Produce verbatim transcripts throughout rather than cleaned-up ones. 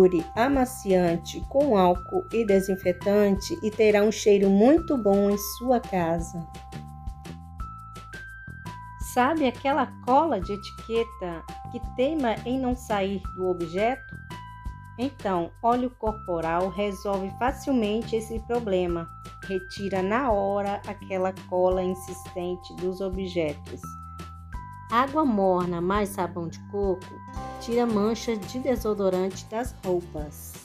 Misture amaciante com álcool e desinfetante e terá um cheiro muito bom em sua casa. Sabe aquela cola de etiqueta que teima em não sair do objeto? Então, óleo corporal resolve facilmente esse problema. Retira na hora aquela cola insistente dos objetos. Água morna mais sabão de coco tira mancha de desodorante das roupas.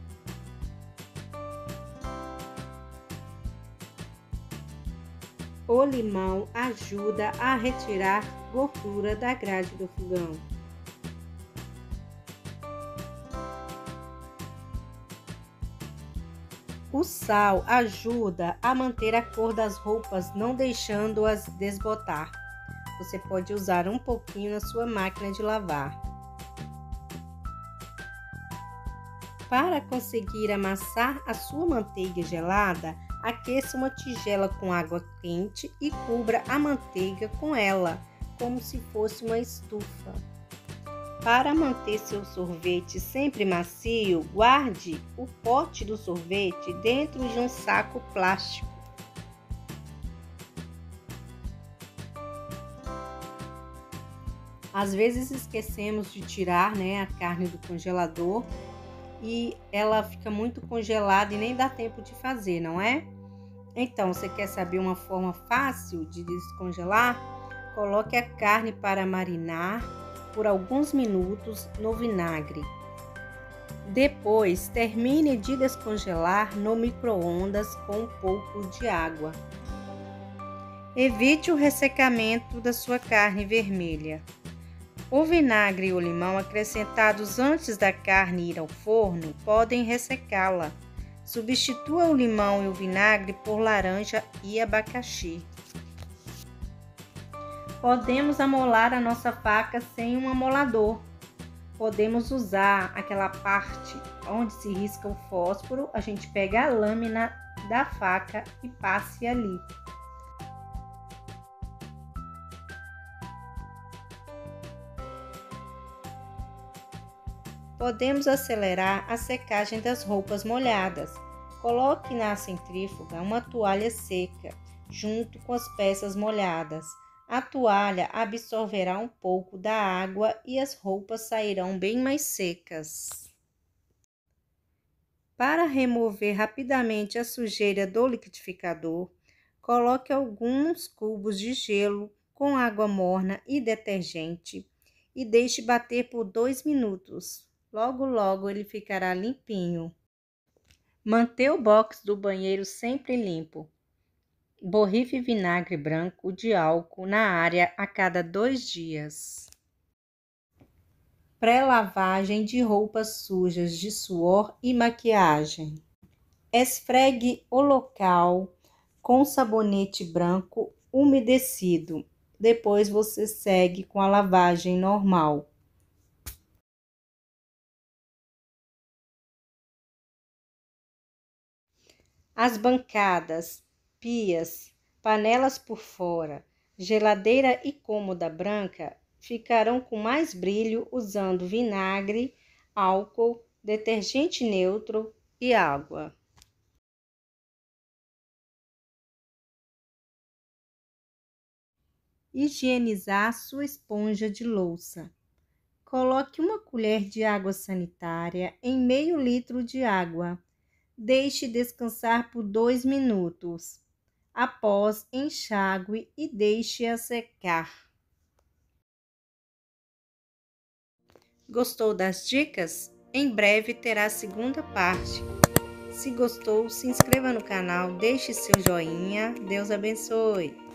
O limão ajuda a retirar gordura da grade do fogão. O sal ajuda a manter a cor das roupas, não deixando-as desbotar. Você pode usar um pouquinho na sua máquina de lavar. Para conseguir amassar a sua manteiga gelada, aqueça uma tigela com água quente e cubra a manteiga com ela, como se fosse uma estufa. Para manter seu sorvete sempre macio, guarde o pote do sorvete dentro de um saco plástico. Às vezes esquecemos de tirar, né, a carne do congelador e ela fica muito congelada e nem dá tempo de fazer, não é? Então, você quer saber uma forma fácil de descongelar? Coloque a carne para marinar por alguns minutos no vinagre. Depois, termine de descongelar no micro-ondas com um pouco de água. Evite o ressecamento da sua carne vermelha. O vinagre e o limão acrescentados antes da carne ir ao forno podem ressecá-la. Substitua o limão e o vinagre por laranja e abacaxi. Podemos amolar a nossa faca sem um amolador. Podemos usar aquela parte onde se risca o fósforo, a gente pega a lâmina da faca e passe ali. Podemos acelerar a secagem das roupas molhadas. Coloque na centrífuga uma toalha seca, junto com as peças molhadas. A toalha absorverá um pouco da água e as roupas sairão bem mais secas. Para remover rapidamente a sujeira do liquidificador, coloque alguns cubos de gelo com água morna e detergente e deixe bater por dois minutos. Logo, logo ele ficará limpinho. Manter o box do banheiro sempre limpo. Borrife vinagre branco de álcool na área a cada dois dias. Pré-lavagem de roupas sujas de suor e maquiagem. Esfregue o local com sabonete branco umedecido. Depois você segue com a lavagem normal. As bancadas, pias, panelas por fora, geladeira e cômoda branca ficarão com mais brilho usando vinagre, álcool, detergente neutro e água. Higienizar sua esponja de louça. Coloque uma colher de água sanitária em meio litro de água. Deixe descansar por dois minutos. Após, enxague e deixe-a secar. Gostou das dicas? Em breve terá a segunda parte. Se gostou, se inscreva no canal, deixe seu joinha. Deus abençoe!